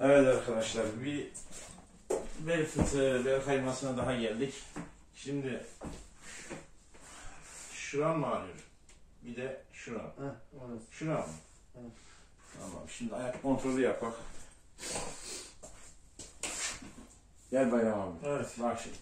Evet arkadaşlar, bir bel fıtığı, bel kaymasına daha geldik. Şimdi şuran mı ağrıyor? Bir de şuran. Evet. Şuran mı? Evet. Tamam, şimdi ayak kontrolü yapak. Gel Bayram abi. Evet. Bak şimdi.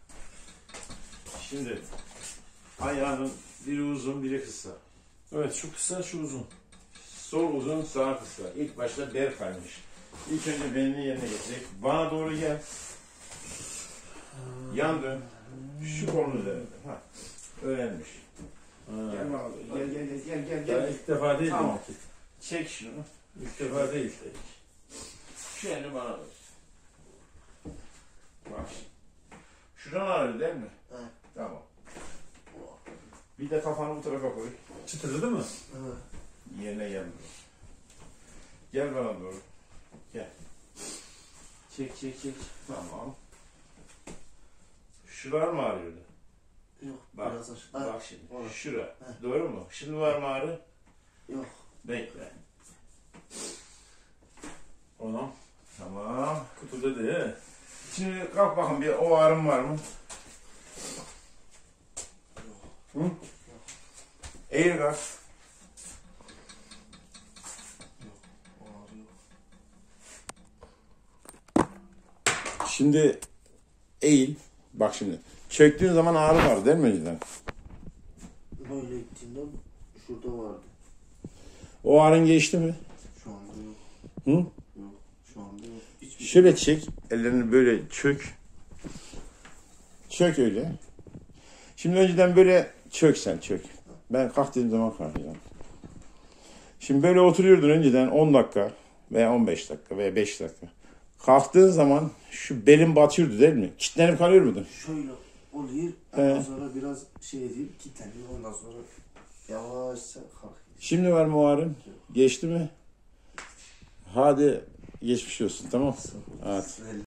Şimdi ayağının biri uzun, biri kısa. Evet, şu kısa, şu uzun. Sol uzun, sağ kısa. İlk başta bel kaymış. İlk önce belini yerine getirecek. Bana doğru gel. Yan dön. Şu kolun üzerinde. Ha. Öğrenmiş. Gel bana doğru. Gel. İlk defa değil. Tamam. Demek ki. Çek şunu. İlk defa değil. Şu elini bana ver. Bak. Şuradan ağrıyor değil mi? Evet. Tamam. Bir de kafanı bu tarafa koy. Çıtırdı mı? Evet. Yerine gel. Gel bana doğru. Gel. Çek. Tamam. Şuralar mı ağrıyordu? Yok. Bak. Biraz aşağı. Bak şimdi. Evet. Şura. Evet. Doğru mu? Şimdi var mı ağrı? Yok. Bekle. Anam. Tamam. Kutu dedi he. Şimdi kalk bakın, bir o ağrım var mı? Hı? Eğil kalk. Şimdi eğil. Bak şimdi. Çöktüğün zaman ağrı var değil mi önceden? Böyle gittiğimde şurada vardı. O ağrın geçti mi? Şu anda yok. Hı? Yok. Şu anda yok. Hiçbir Şöyle çek. Ellerini böyle çök. Çök öyle. Şimdi önceden böyle çök sen çök. Ben kalk dediğim zaman kalkacağım. Şimdi böyle oturuyordun önceden 10 dakika veya 15 dakika veya 5 dakika. Kalktığın zaman şu belin batıyordu değil mi? Kitlenip kalıyor muydun? şöyle oluyor. Ondan sonra biraz şey edeyim, kilitleniyor. Ondan sonra yavaşça kalkıyor. Şimdi var mı o ağrın? Geçti mi? Hadi geçmiş olsun, tamam. Hadi.